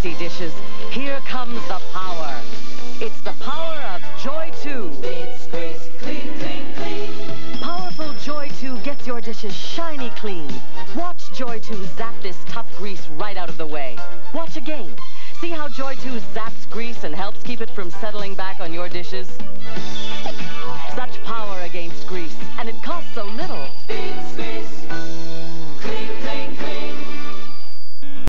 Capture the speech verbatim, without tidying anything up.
greasy dishes, here comes the power. It's the power of Joy two. It's grease, clean, clean, clean. Powerful Joy two gets your dishes shiny clean. Watch Joy two zap this tough grease right out of the way. Watch again. See how Joy two zaps grease and helps keep it from settling back on your dishes?